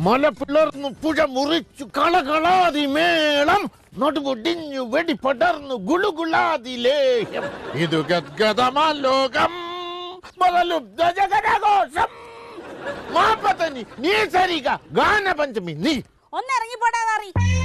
മല പിളർന്നു പുഴ മുറിച്ചു കളകളാതി മേളം നടുവൊടിഞ്ഞു വെടിപടർന്നു ഗുളുഗുളാതി ലേഹ്യം ഇതു ഗദ്ഗദമാലോകം ബലലുബ്ധ ജഗദഘോഷം മാപതനി നീ സരിക ഗാനപഞ്ചമി നീ ഒന്ന് ഇറങ്ങിപ്പോടാ.